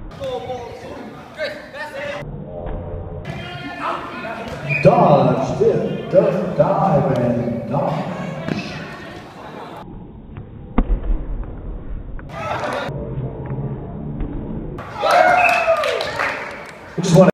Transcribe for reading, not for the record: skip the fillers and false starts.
Dodge, dip, duck, dive, and dodge. I just want